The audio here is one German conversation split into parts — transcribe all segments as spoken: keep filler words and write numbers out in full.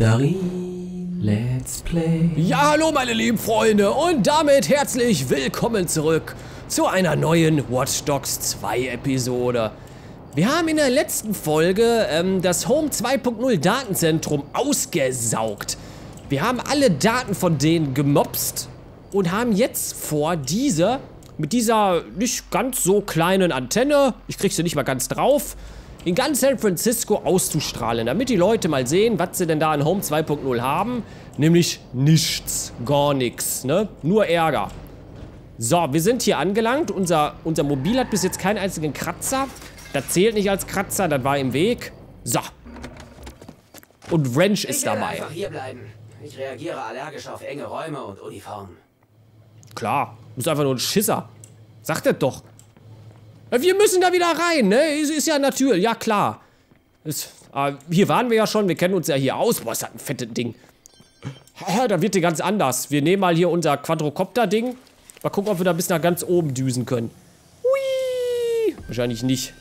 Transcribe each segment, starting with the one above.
Darin Let's Play. Ja, hallo meine lieben Freunde und damit herzlich willkommen zurück zu einer neuen Watch Dogs zwei Episode. Wir haben in der letzten Folge ähm, das Home zwei Punkt null Datenzentrum ausgesaugt. Wir haben alle Daten von denen gemobst und haben jetzt vor, diese mit dieser nicht ganz so kleinen Antenne, ich krieg sie nicht mal ganz drauf, in ganz San Francisco auszustrahlen, damit die Leute mal sehen, was sie denn da in Home zwei Punkt null haben. Nämlich nichts, gar nichts, ne? Nur Ärger. So, wir sind hier angelangt. Unser, unser Mobil hat bis jetzt keinen einzigen Kratzer. Das zählt nicht als Kratzer, das war im Weg. So. Und Wrench ist dabei. Ich werde einfach hier bleiben. Ich reagiere allergisch auf enge Räume und Uniformen. Klar, du bist einfach nur ein Schisser. Sag das doch. Wir müssen da wieder rein, ne? Ist ja natürlich, ja klar. Ist, äh, hier waren wir ja schon, wir kennen uns ja hier aus. Boah, ist das ein fettes Ding. Ja, da wird die ganz anders. Wir nehmen mal hier unser Quadrocopter-Ding. Mal gucken, ob wir da bis nach ganz oben düsen können. Hui! Wahrscheinlich nicht.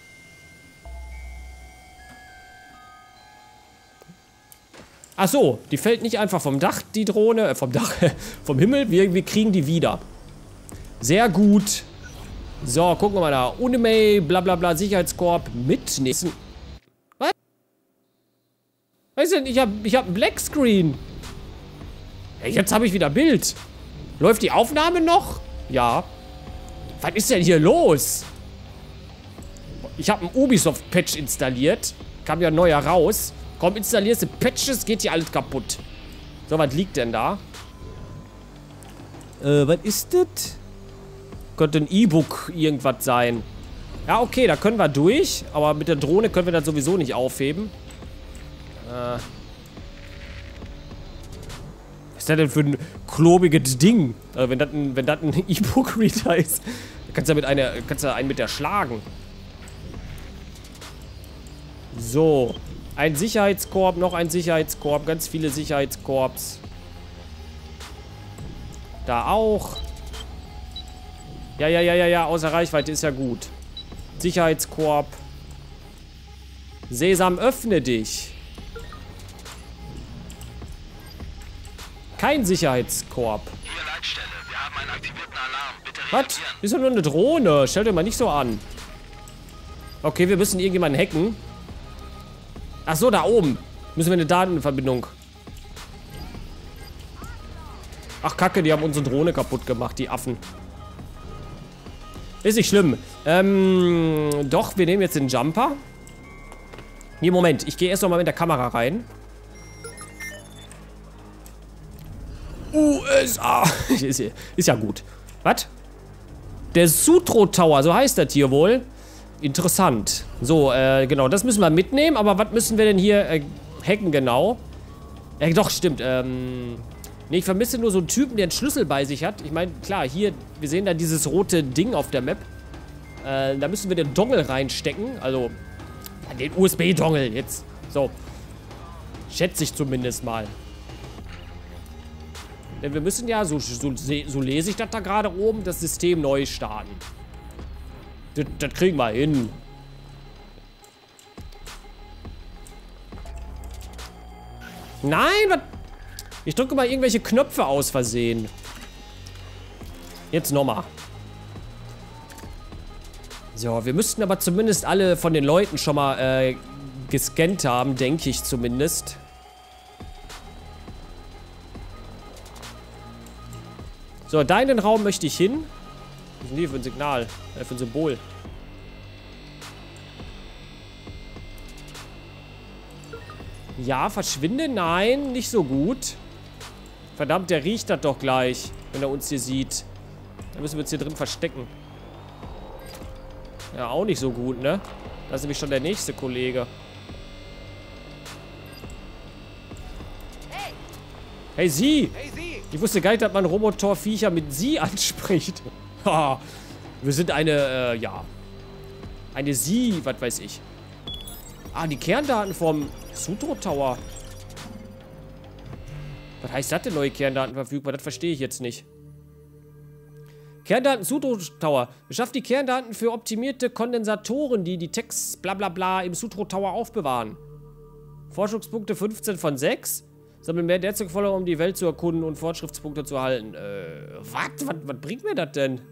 Ach so, die fällt nicht einfach vom Dach, die Drohne, äh, vom Dach, vom Himmel. Wir, wir kriegen die wieder. Sehr gut. So, gucken wir mal da. Unimay, bla bla bla, Sicherheitskorb mitnehmen. Was? Was ist denn? Ich hab, ich hab einen Blackscreen. Hey, jetzt habe ich wieder Bild. Läuft die Aufnahme noch? Ja. Was ist denn hier los? Ich habe einen Ubisoft-Patch installiert. Kam ja ein neuer raus. Komm, installierst du Patches, geht hier alles kaputt. So, was liegt denn da? Äh, was ist das? Könnte ein E-Book irgendwas sein. Ja, okay, da können wir durch. Aber mit der Drohne können wir das sowieso nicht aufheben. Äh. Was ist das denn für ein klobiges Ding? Also wenn das ein, wenn das ein E-Book-Reader ist, dann kannst du damit eine, kannst du einen mit erschlagen. So. Ein Sicherheitskorb, noch ein Sicherheitskorb, ganz viele Sicherheitskorps. Da auch. Ja, ja, ja, ja, ja, außer Reichweite ist ja gut. Sicherheitskorb. Sesam, öffne dich. Kein Sicherheitskorb. Hier Leitstelle, wir haben einen aktivierten Alarm. Bitte Was? reagieren. Ist doch nur eine Drohne. Stell dir mal nicht so an. Okay, wir müssen irgendjemanden hacken. Ach so, da oben. Müssen wir eine Datenverbindung. Ach, Kacke, die haben unsere Drohne kaputt gemacht, die Affen. Ist nicht schlimm. Ähm, doch, wir nehmen jetzt den Jumper. Hier, Moment. Ich gehe erst noch mal mit der Kamera rein. U S A. ist, ist ja gut. Was? Der Sutro Tower, so heißt das hier wohl. Interessant. So, äh, genau, das müssen wir mitnehmen. Aber was müssen wir denn hier äh, hacken genau? Ja, doch, stimmt. Ähm... Ne, ich vermisse nur so einen Typen, der einen Schlüssel bei sich hat. Ich meine, klar, hier, wir sehen da dieses rote Ding auf der Map. Äh, da müssen wir den Dongle reinstecken. Also, ja, den U S B-Dongle jetzt. So. Schätze ich zumindest mal. Denn wir müssen ja, so, so, so lese ich das da gerade oben, das System neu starten. Das, das kriegen wir hin. Nein, was? Ich drücke mal irgendwelche Knöpfe aus Versehen. Jetzt nochmal. So, wir müssten aber zumindest alle von den Leuten schon mal äh, gescannt haben, denke ich zumindest. So, deinen Raum möchte ich hin. Was ist denn hier für ein Signal? Äh, für ein Symbol. Ja, verschwinde? Nein, nicht so gut. Verdammt, der riecht das doch gleich, wenn er uns hier sieht. Dann müssen wir uns hier drin verstecken. Ja, auch nicht so gut, ne? Das ist nämlich schon der nächste Kollege. Hey! Hey, Sie! Hey, Sie! Ich wusste gar nicht, dass man Roboter-Viecher mit Sie anspricht. Ha! Wir sind eine, äh, ja. Eine Sie, was weiß ich. Ah, die Kerndaten vom Sutro Tower. Was heißt das denn, neue Kerndaten verfügbar? Das verstehe ich jetzt nicht. Kerndaten Sutro Tower. Beschafft die Kerndaten für optimierte Kondensatoren, die die Text bla bla bla im Sutro Tower aufbewahren. Forschungspunkte fünfzehn von sechs. Sammeln mehr Netzwerkfollower, um die Welt zu erkunden und Fortschrittspunkte zu erhalten. Äh, was? Was, was bringt mir das denn?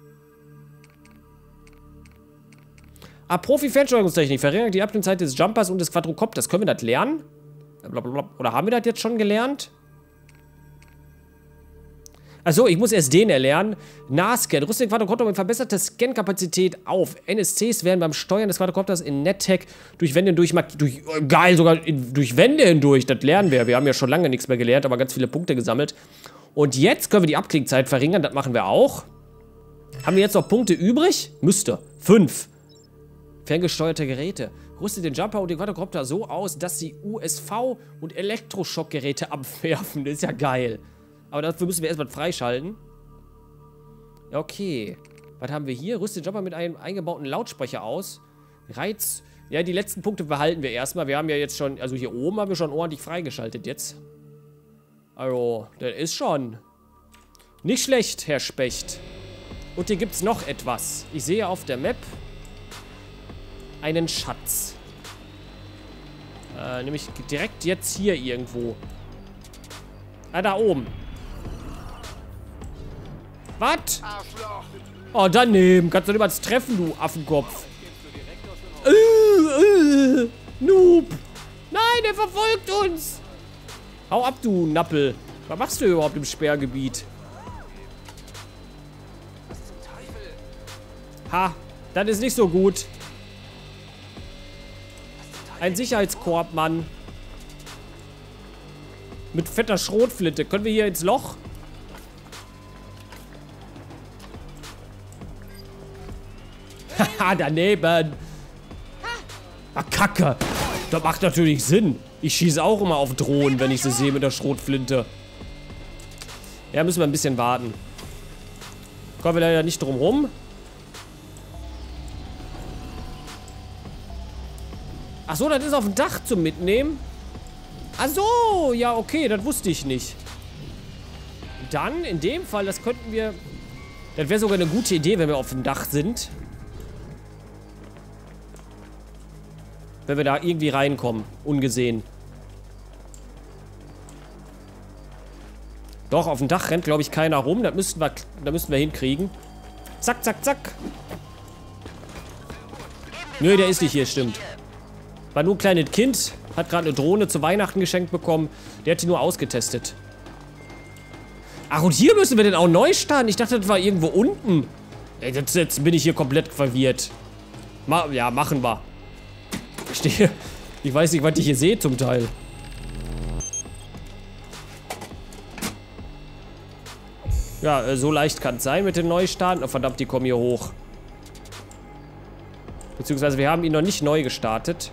Ah, Profi-Fernsteuerungstechnik. Verringert die Abklingzeit des Jumpers und des Quadrocopters. Können wir das lernen? Blablabla. Oder haben wir das jetzt schon gelernt? Achso, ich muss erst den erlernen. Nahscan. Rüste den Quadrocopter mit verbesserter Scan-Kapazität auf. N S Cs werden beim Steuern des Quadrocopters in NetTech durch Wände hindurch... durch oh, geil, sogar in, durch Wände hindurch. Das lernen wir. Wir haben ja schon lange nichts mehr gelernt, aber ganz viele Punkte gesammelt. Und jetzt können wir die Abklingzeit verringern. Das machen wir auch. Haben wir jetzt noch Punkte übrig? Müsste. Fünf. Ferngesteuerte Geräte. Rüstet den Jumper und den Quadrocopter so aus, dass sie U S V- und Elektroschockgeräte abwerfen. Das ist ja geil. Aber dafür müssen wir erstmal freischalten. Ja, okay. Was haben wir hier? Rüstet den Jumper mit einem eingebauten Lautsprecher aus. Reiz. Ja, die letzten Punkte behalten wir erstmal. Wir haben ja jetzt schon, also hier oben haben wir schon ordentlich freigeschaltet jetzt. Also, das ist schon nicht schlecht, Herr Specht. Und hier gibt es noch etwas. Ich sehe auf der Map einen Schatz. Äh, nämlich direkt jetzt hier irgendwo. Ah, da oben. Was? Oh, daneben. Kannst du nicht mal treffen, du Affenkopf. Äh, äh, Noob. Nein, er verfolgt uns. Hau ab, du Nappel. Was machst du überhaupt im Sperrgebiet? Ha, das ist nicht so gut. Ein Sicherheitskorb, Mann. Mit fetter Schrotflinte. Können wir hier ins Loch? Haha, daneben. Ah, Kacke. Das macht natürlich Sinn. Ich schieße auch immer auf Drohnen, wenn ich sie sehe mit der Schrotflinte. Ja, müssen wir ein bisschen warten. Kommen wir leider nicht drum rum. Ach so, das ist auf dem Dach zum Mitnehmen. Ach so, ja, okay, das wusste ich nicht. Dann, in dem Fall, das könnten wir... Das wäre sogar eine gute Idee, wenn wir auf dem Dach sind. Wenn wir da irgendwie reinkommen, ungesehen. Doch, auf dem Dach rennt, glaube ich, keiner rum. Das müssten wir, das müssten wir hinkriegen. Zack, zack, zack. Nö, der ist nicht hier, stimmt. War nur ein kleines Kind, hat gerade eine Drohne zu Weihnachten geschenkt bekommen. Der hat die nur ausgetestet. Ach, und hier müssen wir denn auch neu starten? Ich dachte, das war irgendwo unten. Ey, jetzt, jetzt bin ich hier komplett verwirrt. Ma ja, machen wir. Ich stehe... Ich weiß nicht, was ich hier sehe zum Teil. Ja, so leicht kann es sein mit den Neustarten. Oh, verdammt, die kommen hier hoch. Beziehungsweise wir haben ihn noch nicht neu gestartet.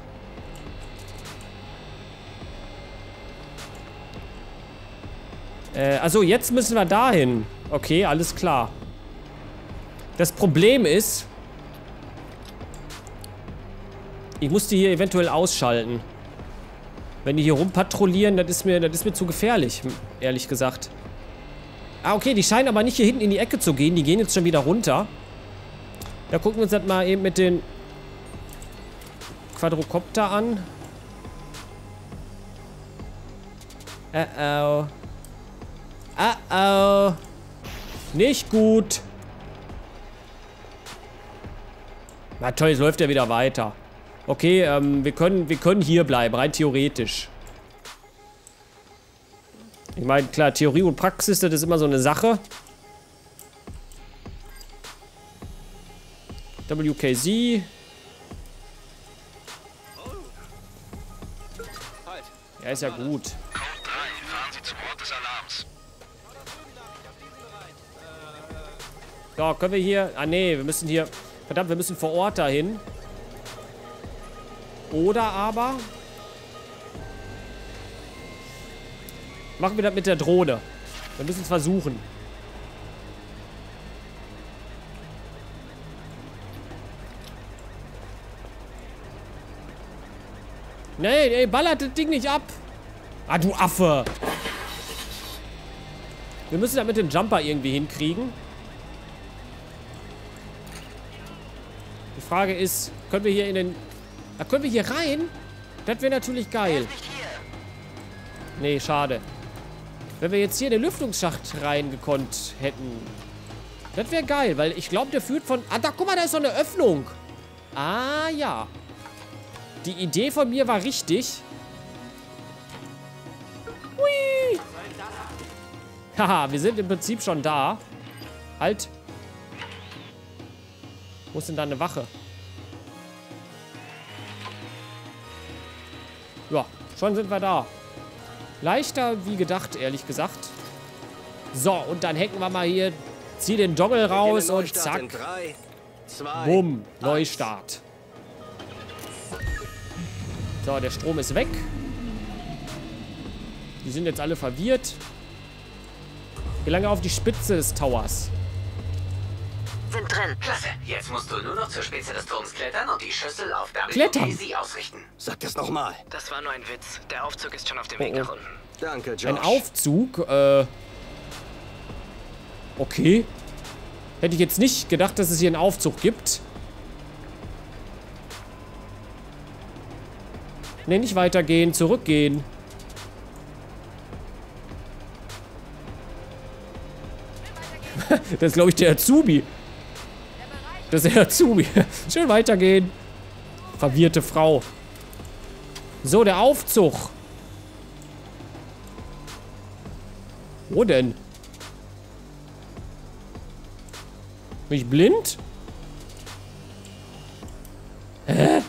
Äh, also jetzt müssen wir dahin. Okay, alles klar. Das Problem ist, ich muss die hier eventuell ausschalten. Wenn die hier rumpatrouillieren, das ist mir, das ist mir zu gefährlich, ehrlich gesagt. Ah, okay, die scheinen aber nicht hier hinten in die Ecke zu gehen. Die gehen jetzt schon wieder runter. Da gucken wir uns das mal eben mit den Quadrocopter an. Uh oh. Uh oh. Nicht gut. Na toll, jetzt läuft er wieder weiter. Okay, ähm, wir können, wir können hier bleiben, rein theoretisch. Ich meine, klar, Theorie und Praxis, das ist immer so eine Sache. W K Z. Ja, ist ja gut. Code drei, fahren Sie zum Ort des Alarms. So, können wir hier... Ah, nee, wir müssen hier... Verdammt, wir müssen vor Ort dahin. Oder aber... Machen wir das mit der Drohne. Wir müssen es versuchen. Nee, ey, ballert das Ding nicht ab. Ah, du Affe. Wir müssen das mit dem Jumper irgendwie hinkriegen. Die Frage ist, können wir hier in den... Da können wir hier rein? Das wäre natürlich geil. Nee, schade. Wenn wir jetzt hier in den Lüftungsschacht reingekonnt hätten. Das wäre geil, weil ich glaube, der führt von... Ah, da, guck mal, da ist so eine Öffnung. Ah, ja. Die Idee von mir war richtig. Hui. Haha, wir sind im Prinzip schon da. Halt. Wo ist denn da eine Wache? Ja, schon sind wir da. Leichter wie gedacht, ehrlich gesagt. So, und dann hacken wir mal hier, zieh den Dongle raus und zack. drei, zwei, Bumm, Neustart. So, der Strom ist weg. Die sind jetzt alle verwirrt. Gelange auf die Spitze des Towers. Sind drin. Klasse. Jetzt musst du nur noch zur Spitze des Turms klettern und die Schüssel auf Klettern. W T C ausrichten. Sag das nochmal. Das war nur ein Witz. Der Aufzug ist schon auf dem Oh, Weg oh. nach unten. Danke, Josh. Ein Aufzug, äh... Okay. Hätte ich jetzt nicht gedacht, dass es hier einen Aufzug gibt. Ne, nicht weitergehen, zurückgehen. Das ist, glaube ich, der Azubi. Das ist der Azubi. Schön weitergehen. Verwirrte Frau. So, der Aufzug. Wo denn? Bin ich blind? Hä?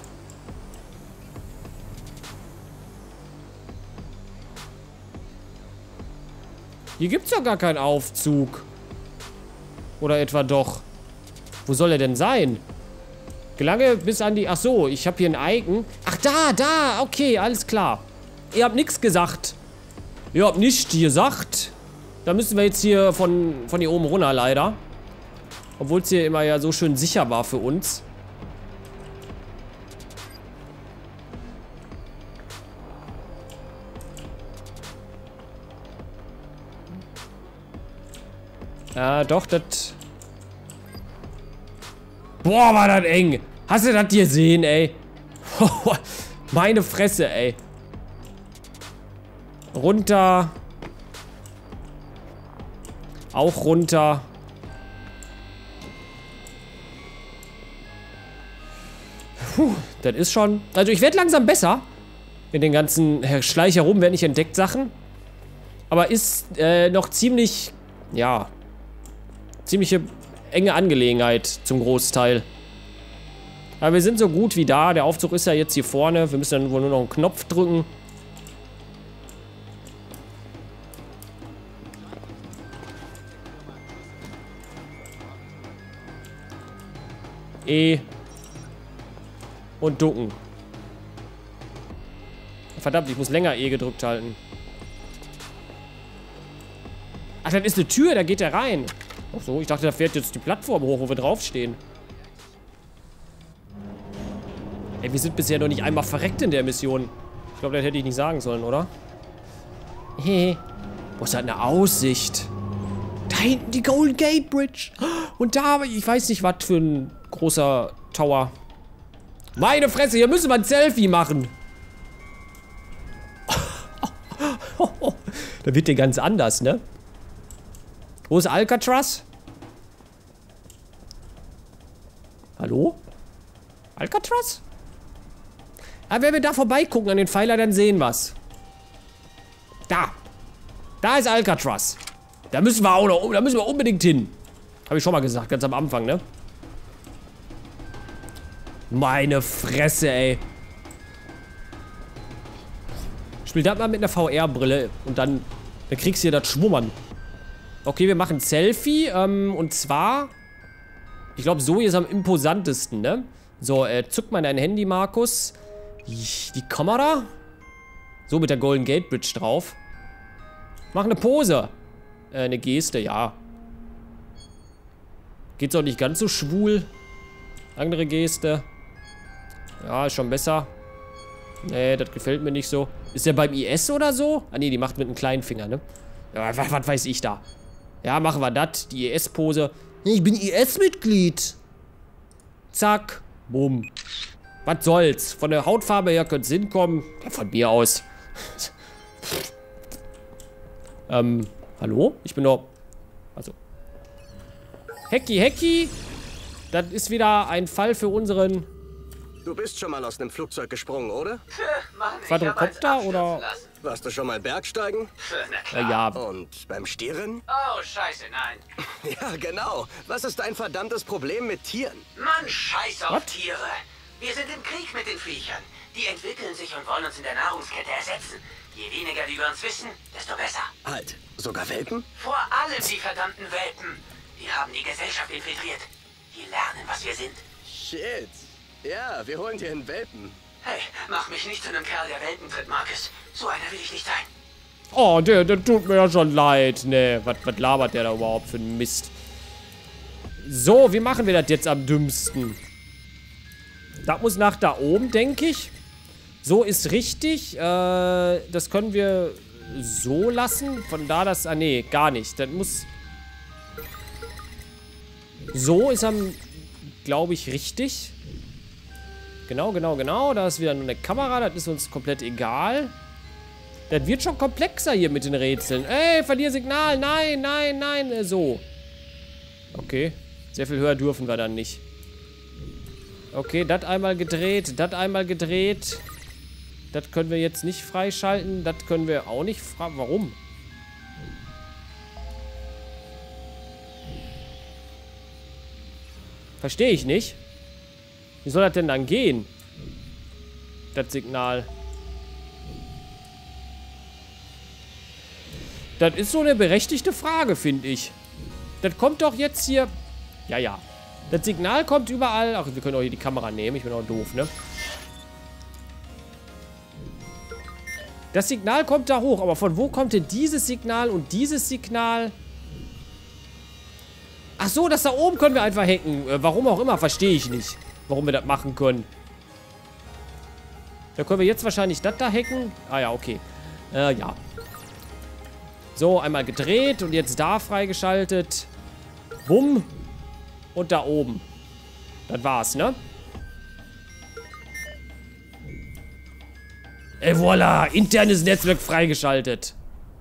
Hier gibt's doch gar keinen Aufzug. Oder etwa doch? Wo soll er denn sein? Gelange bis an die... Ach so, ich habe hier ein Icon. Ach, da, da. Okay, alles klar. Ihr habt nichts gesagt. Ihr habt nichts gesagt. Da müssen wir jetzt hier von, von hier oben runter, leider. Obwohl es hier immer ja so schön sicher war für uns. Ja, doch, das... Boah, war das eng. Hast du das gesehen, ey? Meine Fresse, ey. Runter. Auch runter. Puh, das ist schon... Also ich werde langsam besser. In den ganzen Schleich herum werden nicht entdeckt Sachen. Aber ist äh, noch ziemlich... Ja... Ziemliche enge Angelegenheit zum Großteil. Aber wir sind so gut wie da. Der Aufzug ist ja jetzt hier vorne. Wir müssen dann wohl nur noch einen Knopf drücken. E. Und ducken. Verdammt, ich muss länger E gedrückt halten. Ach, das ist eine Tür, da geht er rein. Ach so, ich dachte, da fährt jetzt die Plattform hoch, wo wir draufstehen. Ey, wir sind bisher noch nicht einmal verreckt in der Mission. Ich glaube, das hätte ich nicht sagen sollen, oder? Hehe. Wo ist das eine Aussicht? Da hinten die Golden Gate Bridge. Und da, ich weiß nicht, was für ein großer Tower. Meine Fresse, hier müssen wir ein Selfie machen. Da wird der ganz anders, ne? Wo ist Alcatraz? Hallo? Alcatraz? Aber wenn wir da vorbeigucken an den Pfeiler, dann sehen wir's. Da. Da ist Alcatraz. Da müssen wir auch noch, da müssen wir unbedingt hin. Habe ich schon mal gesagt, ganz am Anfang, ne? Meine Fresse, ey. Spiel das mal mit einer V R-Brille und dann, dann kriegst du hier das Schwummern. Okay, wir machen ein Selfie, ähm, und zwar, ich glaube, so hier ist am imposantesten, ne? So, äh, zück mal dein Handy, Markus. Die, die Kamera. So, mit der Golden Gate Bridge drauf. Mach eine Pose. Äh, eine Geste, ja. Geht's auch nicht ganz so schwul. Andere Geste. Ja, ist schon besser. Nee, das gefällt mir nicht so. Ist der beim I S oder so? Ah, nee, die macht mit einem kleinen Finger, ne? Ja, was, was weiß ich da? Ja, machen wir das. Die I S-Pose. Ich bin I S-Mitglied. Zack. Bumm. Was soll's? Von der Hautfarbe her könnte es hinkommen. Ja, von mir aus. ähm, hallo? Ich bin doch... Also. Hecki, Hecki. Das ist wieder ein Fall für unseren... Du bist schon mal aus einem Flugzeug gesprungen, oder? Mann, ich Quadrocopter hab eins oder- abstürzen lassen. Warst du schon mal Bergsteigen? Na Äh, klar. ja, Und beim Stieren? Oh, scheiße, nein. Ja, genau. Was ist dein verdammtes Problem mit Tieren? Mann, scheiß auf Was? Tiere. Wir sind im Krieg mit den Viechern. Die entwickeln sich und wollen uns in der Nahrungskette ersetzen. Je weniger die über uns wissen, desto besser. Halt, sogar Welpen? Vor allem die verdammten Welpen. Die haben die Gesellschaft infiltriert. Die lernen, was wir sind. Shit. Ja, wir holen dir einen Welpen. Hey, mach mich nicht zu einem Kerl, der Welpen tritt, Marcus. So einer will ich nicht sein. oh, der, der tut mir ja schon leid. Nee, was labert der da überhaupt für ein Mist? So, wie machen wir das jetzt am dümmsten? Das muss nach da oben, denke ich. So ist richtig. Äh, das können wir so lassen. Von da das... Ah, nee, gar nicht. Das muss... So ist am... Glaube ich, richtig. Genau, genau, genau. Da ist wieder nur eine Kamera. Das ist uns komplett egal. Das wird schon komplexer hier mit den Rätseln. Ey, verlier Signal. Nein, nein, nein. Äh, So. Okay. Sehr viel höher dürfen wir dann nicht. Okay, das einmal gedreht. Das einmal gedreht. Das können wir jetzt nicht freischalten. Das können wir auch nicht freischalten. Warum? Verstehe ich nicht. Wie soll das denn dann gehen? Das Signal. Das ist so eine berechtigte Frage, finde ich. Das kommt doch jetzt hier... Ja, ja. Das Signal kommt überall... Ach, wir können auch hier die Kamera nehmen. Ich bin auch doof, ne? Das Signal kommt da hoch. Aber von wo kommt denn dieses Signal und dieses Signal? Ach so, das da oben können wir einfach hacken. Äh, warum auch immer, verstehe ich nicht. Warum wir das machen können. Da können wir jetzt wahrscheinlich das da hacken. Ah ja, okay. Äh, ja. So, einmal gedreht und jetzt da freigeschaltet. Bumm. Und da oben. Das war's, ne? Et voilà, internes Netzwerk freigeschaltet.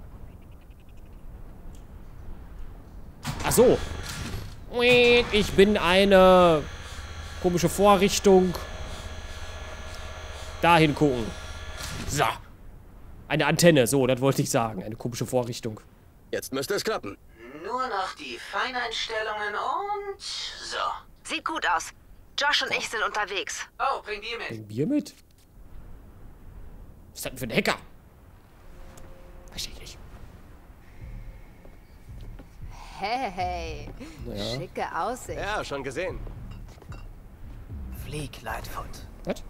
Ach so. Ich bin eine komische Vorrichtung. Dahin gucken. So. Eine Antenne, so, das wollte ich sagen. Eine komische Vorrichtung. Jetzt müsste es klappen. Nur noch die Feineinstellungen und... so. Sieht gut aus. Josh und ich sind unterwegs. Oh, bring Bier mit. Ein Bier mit? Was ist das denn für ein Hacker? Verstehe ich nicht. Hey, Ja. schicke Aussicht. Ja, schon gesehen. Flieg, Lightfoot. Was?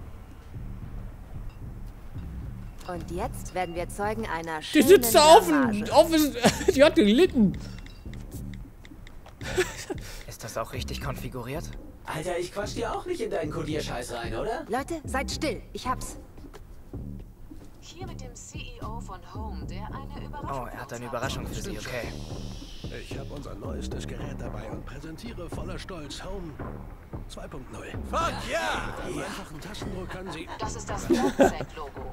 Und jetzt werden wir Zeugen einer Die schönen sitzt da auf dem... Blamage. Auf, dem- die hat gelitten. Ist das auch richtig konfiguriert? Alter, ich quatsch dir auch nicht in deinen Kodierscheiß rein, oder? Leute, seid still. Ich hab's. Hier mit dem C E O von Home, der eine Überraschung Oh, er hat eine Überraschung für Sie, okay. Ich habe unser neuestes Gerät dabei und präsentiere voller Stolz Home zwei Punkt null. Fuck ja! Mit einem einfachen Tastendruck kann sie... Das ist das Logo.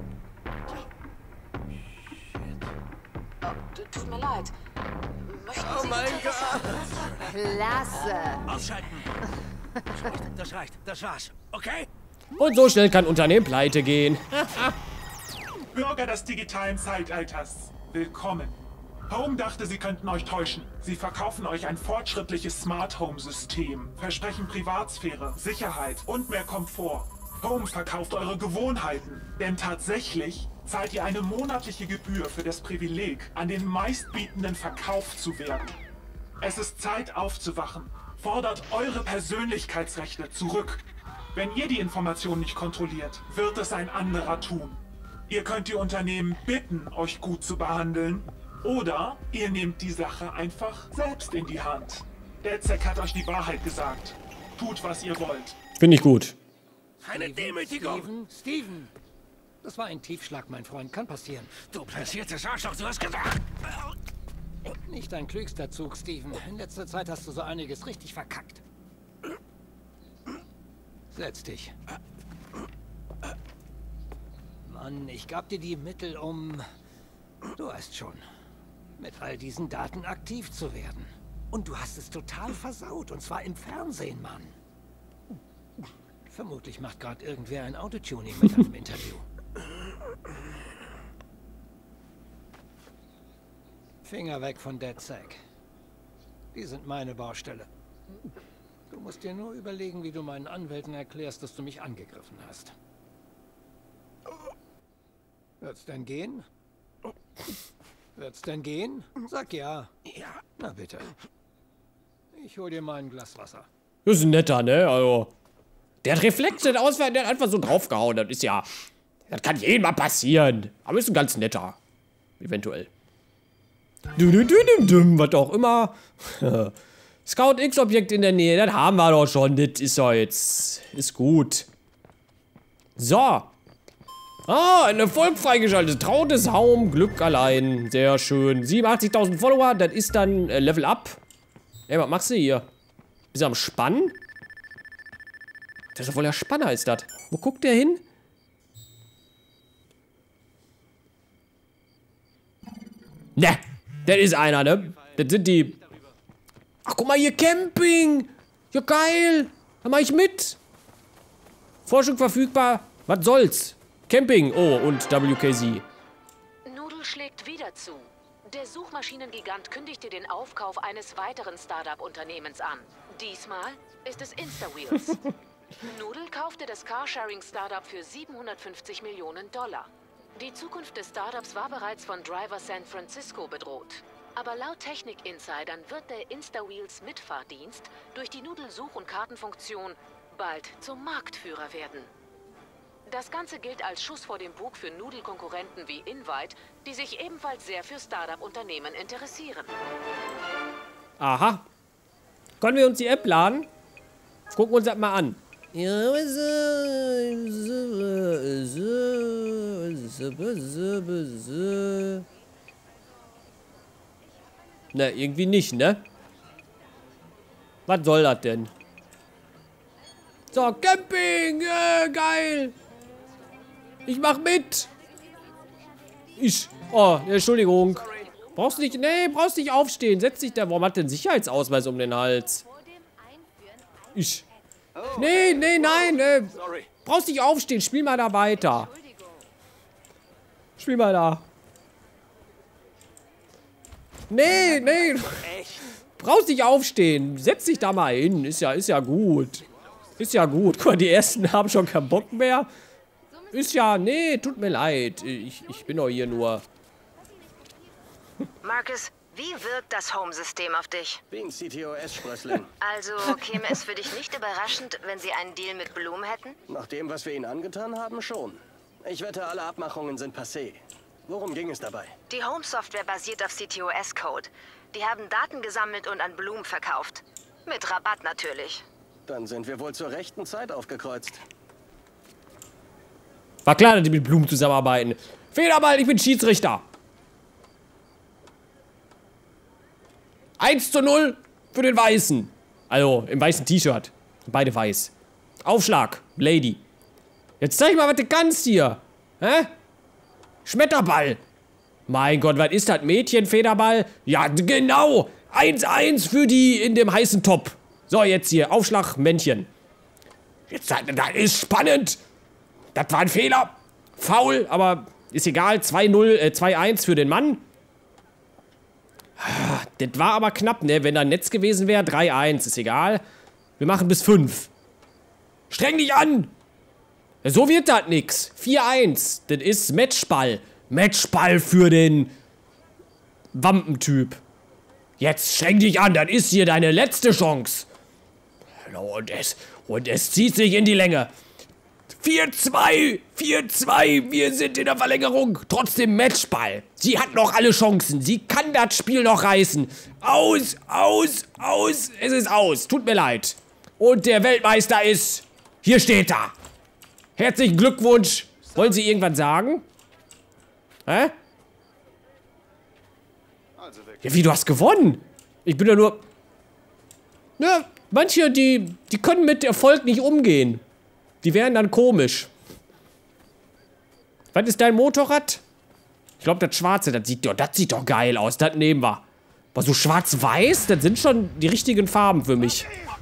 Oh, t- tut mir leid. Möchten Oh Sie mein bitte das- Gott! Klasse. Ausschalten! Das reicht, das reicht, das war's, okay? Und so schnell kann Unternehmen pleite gehen. Bürger des digitalen Zeitalters, willkommen. Home dachte, sie könnten euch täuschen. Sie verkaufen euch ein fortschrittliches Smart Home System, versprechen Privatsphäre, Sicherheit und mehr Komfort. Home verkauft eure Gewohnheiten, denn tatsächlich zahlt ihr eine monatliche Gebühr für das Privileg, an den meistbietenden verkauft zu werden. Es ist Zeit aufzuwachen. Fordert eure Persönlichkeitsrechte zurück. Wenn ihr die Information nicht kontrolliert, wird es ein anderer tun. Ihr könnt die Unternehmen bitten, euch gut zu behandeln, oder ihr nehmt die Sache einfach selbst in die Hand. DedSec hat euch die Wahrheit gesagt. Tut, was ihr wollt. Finde ich gut. Eine Demütigung! Steven, Steven! Das war ein Tiefschlag, mein Freund. Kann passieren. Du platziertes Arschloch, du hast gesagt... Nicht dein klügster Zug, Steven. In letzter Zeit hast du so einiges richtig verkackt. Setz dich. Mann, ich gab dir die Mittel, um... Du weißt schon, mit all diesen Daten aktiv zu werden. Und du hast es total versaut, und zwar im Fernsehen, Mann. Vermutlich macht gerade irgendwer ein Autotuning mit einem Interview. Finger weg von DedSec. Die sind meine Baustelle. Du musst dir nur überlegen, wie du meinen Anwälten erklärst, dass du mich angegriffen hast. Wird's denn gehen? Wird's denn gehen? Sag ja. Ja. Na bitte. Ich hol dir mal ein Glas Wasser. Das ist ein netter, ne? Also. Der hat Reflexe, der Auswahl, der hat einfach so draufgehauen. Das ist ja. Das kann jedem mal passieren. Aber ist ein ganz netter. Eventuell. Du, du, du, du, du, was auch immer. Scout X-Objekt in der Nähe, das haben wir doch schon. Das ist doch jetzt. Ist gut. So. Ah, ein Erfolg freigeschaltet. Trautes Home, Glück allein. Sehr schön. siebenundachtzigtausend Follower, das ist dann äh, Level Up. Ey, was machst du hier? Bist du am Spannen? Das ist doch wohl der Spanner, ist das. Wo guckt der hin? Ne, das ist einer, ne? Das sind die... Ach, guck mal hier, Camping. Ja, geil. Da mach ich mit. Forschung verfügbar. Was soll's? Camping. Oh, und W K Z. Noodle schlägt wieder zu. Der Suchmaschinengigant kündigte den Aufkauf eines weiteren Startup-Unternehmens an. Diesmal ist es Instawheels. Noodle kaufte das Carsharing-Startup für siebenhundertfünfzig Millionen Dollar. Die Zukunft des Startups war bereits von Driver San Francisco bedroht. Aber laut Technik-Insidern wird der Instawheels Mitfahrdienst durch die Noodle-Such- und Kartenfunktion bald zum Marktführer werden. Das Ganze gilt als Schuss vor dem Bug für Noodle-Konkurrenten wie Invite, die sich ebenfalls sehr für Startup-Unternehmen interessieren. Aha. Können wir uns die App laden? Gucken wir uns das mal an. Ne, irgendwie nicht, ne? Was soll das denn? So, Camping! Äh, geil! Ich mach mit! Ich. Oh, Entschuldigung. Brauchst nicht. Nee, brauchst nicht aufstehen. Setz dich da. Warum hat denn Sicherheitsausweis um den Hals? Ich. Nee, nee, nein. Äh, brauchst nicht aufstehen. Spiel mal da weiter. Spiel mal da. Nee, nee. Brauchst nicht aufstehen. Setz dich da mal hin. Ist ja, ist ja gut. Ist ja gut. Guck mal, die ersten haben schon keinen Bock mehr. Ist ja, nee, tut mir leid. Ich, ich bin doch hier nur. Marcus, wie wirkt das Home-System auf dich? Wie ein C T O S-Sprössling. Also käme es für dich nicht überraschend, wenn sie einen Deal mit Bloom hätten? Nach dem, was wir ihnen angetan haben, schon. Ich wette, alle Abmachungen sind passé. Worum ging es dabei? Die Home-Software basiert auf C T O S-Code. Die haben Daten gesammelt und an Bloom verkauft. Mit Rabatt natürlich. Dann sind wir wohl zur rechten Zeit aufgekreuzt. War klar, dass die mit Bloom zusammenarbeiten. Federball, ich bin Schiedsrichter. eins zu null für den Weißen. Also, im weißen T-Shirt. Beide weiß. Aufschlag, Lady. Jetzt zeig mal, was du kannst hier. Hä? Schmetterball. Mein Gott, was ist das? Mädchen, Federball? Ja, genau. eins eins für die in dem heißen Top. So, jetzt hier. Aufschlag, Männchen. Jetzt, das, das ist spannend. Das war ein Fehler. Foul, aber ist egal. zwei null, äh, zwei eins für den Mann. Das war aber knapp, ne? Wenn da ein Netz gewesen wäre, drei eins. Ist egal. Wir machen bis fünf. Streng dich an. So wird das nix. vier eins. Das ist Matchball. Matchball für den Wampentyp. Jetzt streng dich an. Das ist hier deine letzte Chance. Und es, und es zieht sich in die Länge. vier zwei, vier zwei, wir sind in der Verlängerung. Trotzdem Matchball. Sie hat noch alle Chancen. Sie kann das Spiel noch reißen. Aus, aus, aus. Es ist aus. Tut mir leid. Und der Weltmeister ist... Hier steht er. Herzlichen Glückwunsch. Wollen Sie irgendwas sagen? Hä? Ja, wie, du hast gewonnen? Ich bin ja nur... Ja, manche, die, die können mit Erfolg nicht umgehen. Die wären dann komisch. Was ist dein Motorrad? Ich glaube, das Schwarze, das sieht, doch, das sieht doch geil aus. Das nehmen wir. Aber so schwarz-weiß, das sind schon die richtigen Farben für mich.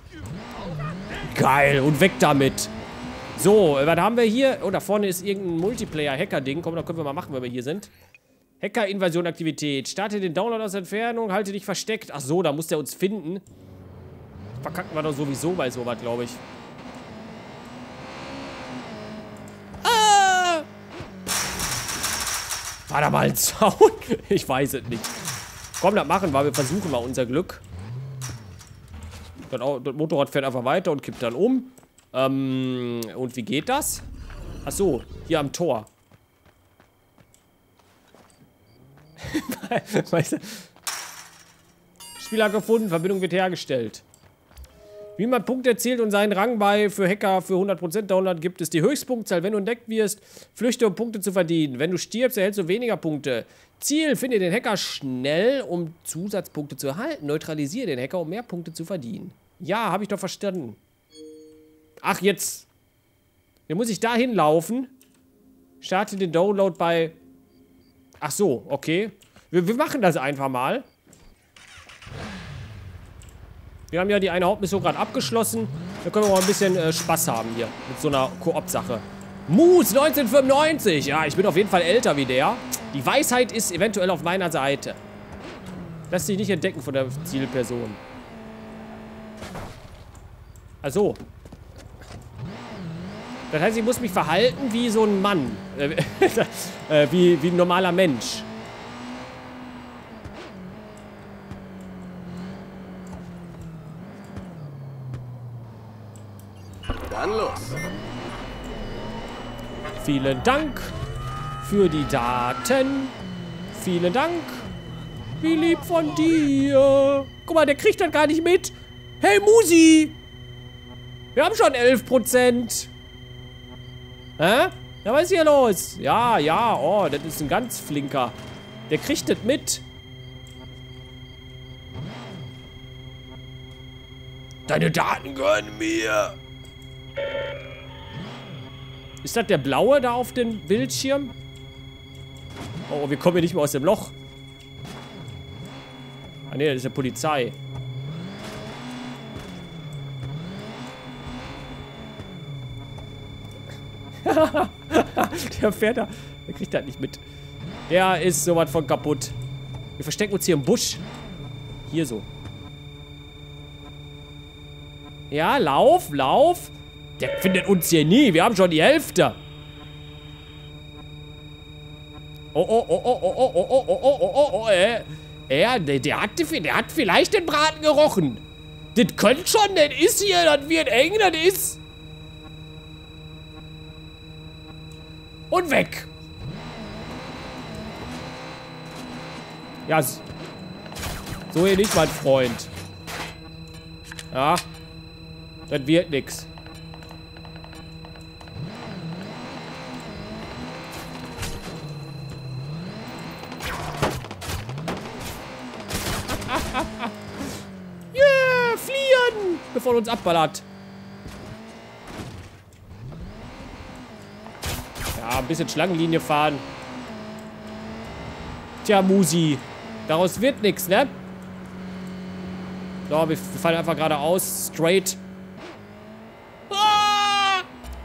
Geil, und weg damit. So, was haben wir hier? Oh, da vorne ist irgendein Multiplayer-Hacker-Ding. Komm, da können wir mal machen, wenn wir hier sind. Hacker-Invasion-Aktivität. Starte den Download aus Entfernung, halte dich versteckt. Ach so, da muss der uns finden. Verkacken wir doch sowieso bei sowas, glaube ich. Ah! War da mal ein Sound? Ich weiß es nicht. Komm, das machen wir. Wir versuchen mal unser Glück. Das, das Motorrad fährt einfach weiter und kippt dann um. Ähm, und wie geht das? Ach so, hier am Tor. Weißt du? Spieler gefunden, Verbindung wird hergestellt. Wie man Punkte erzielt und seinen Rang bei für Hacker für hundert Prozent Download gibt es die Höchstpunktzahl, wenn du entdeckt wirst. Flüchte, um Punkte zu verdienen. Wenn du stirbst, erhältst du weniger Punkte. Ziel, finde den Hacker schnell, um Zusatzpunkte zu erhalten. Neutralisiere den Hacker, um mehr Punkte zu verdienen. Ja, habe ich doch verstanden. Ach, jetzt. Dann muss ich da hinlaufen. Starte den Download bei... Ach so, okay. Wir, wir machen das einfach mal. Wir haben ja die eine Hauptmission gerade abgeschlossen. Da können wir mal ein bisschen äh, Spaß haben hier. Mit so einer Koop-Sache. Moose neunzehnhundertfünfundneunzig. Ja, ich bin auf jeden Fall älter wie der. Die Weisheit ist eventuell auf meiner Seite. Lass dich nicht entdecken von der Zielperson. Also. Das heißt, ich muss mich verhalten wie so ein Mann. Äh, äh, wie, wie ein normaler Mensch. Dann los. Vielen Dank für die Daten. Vielen Dank. Wie lieb von dir. Guck mal, der kriegt das gar nicht mit. Hey, Musi. Wir haben schon elf Prozent. Hä? Ja, was ist hier los? Ja, ja, oh, das ist ein ganz flinker. Der kriegt das mit. Deine Daten gehören mir. Ist das der blaue da auf dem Bildschirm? Oh, wir kommen hier nicht mehr aus dem Loch. Ah ne, das ist der Polizei. Der fährt da. Der kriegt das nicht mit. Der ist sowas von kaputt. Wir verstecken uns hier im Busch. Hier so. Ja, lauf, lauf. Der findet uns hier nie. Wir haben schon die Hälfte. Oh, oh, oh, oh, oh, oh, oh, oh, oh, oh, oh, oh, äh. Er, der, der, hat, der hat vielleicht den Braten gerochen. Das könnte schon, das ist hier, das wird eng, das ist. Und weg. Ja, so hier nicht, mein Freund. Ja. Das wird nix. Yeah, fliehen! Bevor er uns abballert. Ja, ein bisschen Schlangenlinie fahren. Tja, Musi. Daraus wird nichts, ne? So, wir fallen einfach geradeaus. Straight. Ah!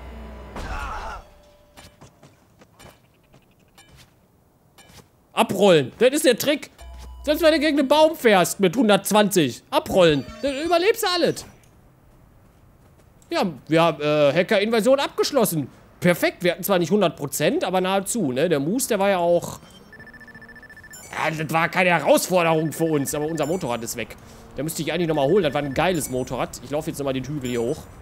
Abrollen. Das ist der Trick. Selbst wenn du gegen einen Baum fährst mit hundertzwanzig. Abrollen. Dann überlebst du alles. Ja, wir haben äh, Hacker-Invasion abgeschlossen. Perfekt. Wir hatten zwar nicht hundert Prozent, aber nahezu, ne? Der Moose, der war ja auch... Ja, das war keine Herausforderung für uns, aber unser Motorrad ist weg. Da müsste ich eigentlich nochmal holen. Das war ein geiles Motorrad. Ich laufe jetzt nochmal den Hügel hier hoch.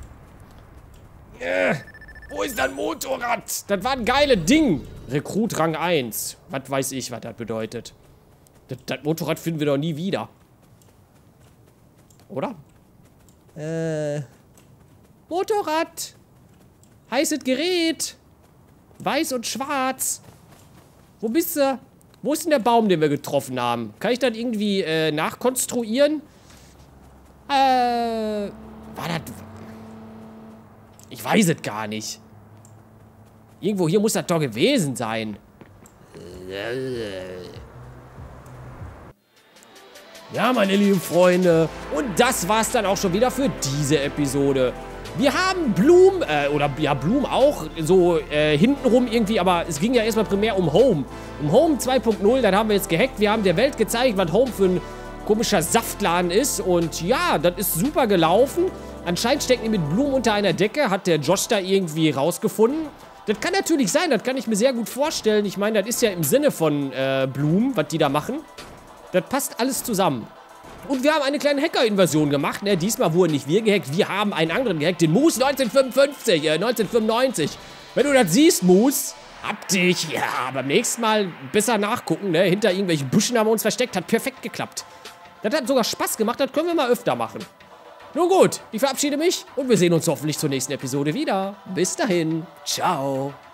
Äh, wo ist dein Motorrad? Das war ein geiles Ding. Rekrut Rang eins. Was weiß ich, was das bedeutet. Das, das Motorrad finden wir doch nie wieder. Oder? Äh. Motorrad. Heißes Gerät. Weiß und schwarz. Wo bist du? Wo ist denn der Baum, den wir getroffen haben? Kann ich das irgendwie äh, nachkonstruieren? Äh. War das. Ich weiß es gar nicht. Irgendwo hier muss das doch gewesen sein. Ja, meine lieben Freunde. Und das war's dann auch schon wieder für diese Episode. Wir haben Bloom, äh, oder ja, Bloom auch so äh, hintenrum irgendwie, aber es ging ja erstmal primär um Home. Um Home zwei punkt null, dann haben wir jetzt gehackt. Wir haben der Welt gezeigt, was Home für ein komischer Saftladen ist. Und ja, das ist super gelaufen. Anscheinend stecken die mit Bloom unter einer Decke, hat der Josh da irgendwie rausgefunden. Das kann natürlich sein, das kann ich mir sehr gut vorstellen. Ich meine, das ist ja im Sinne von äh, Bloom, was die da machen. Das passt alles zusammen. Und wir haben eine kleine Hacker-Invasion gemacht. Ne? Diesmal wurden nicht wir gehackt, wir haben einen anderen gehackt. Den Moose neunzehnhundertfünfundfünfzig, äh, neunzehnhundertfünfundneunzig. Wenn du das siehst, Moose, hab dich. Ja, beim nächsten Mal besser nachgucken. Ne? Hinter irgendwelchen Büschen haben wir uns versteckt. Hat perfekt geklappt. Das hat sogar Spaß gemacht. Das können wir mal öfter machen. Nun gut, ich verabschiede mich und wir sehen uns hoffentlich zur nächsten Episode wieder. Bis dahin. Ciao.